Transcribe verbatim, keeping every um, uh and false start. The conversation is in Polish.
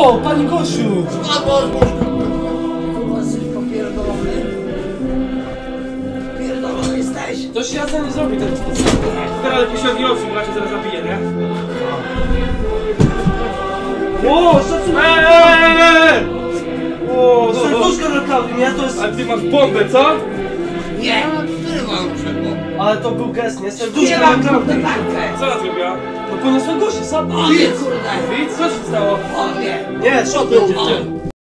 O, panie Gosiu! Spadło z łóżka! Kurwa, jesteś popierdolony? Pierdolony jesteś? Coś ja nie zrobię ten sposób. Teraz lepiej się odniosł, bo ja cię zaraz zabiję, nie? O, szacunek! Eee! O, Serduszko naprawdę, nie? To jest... ale ty masz bombę, co? Nie! Wyrwał przed Ale to był gest, nie? Nie Serduszko mam kurde naprawdę. walkę! Co ona zrobiła? No poniosłem Gosi, sam. O nie, kurde! Widz, co się stało? O nie! Nie, szok będzie.